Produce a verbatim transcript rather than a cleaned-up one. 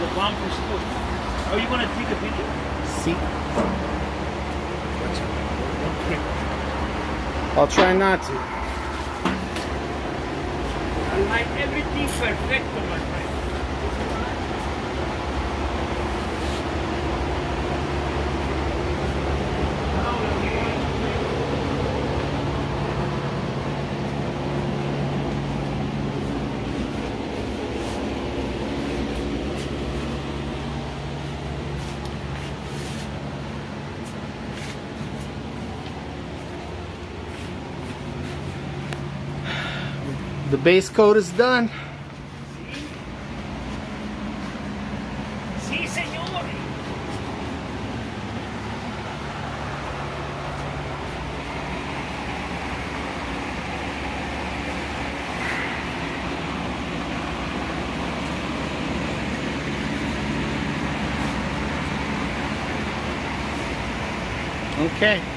the bumpers too. Are you gonna take a video? See? Okay. I'll try not to. I like everything perfecto, my friend. The base coat is done. Sí, señor. Okay.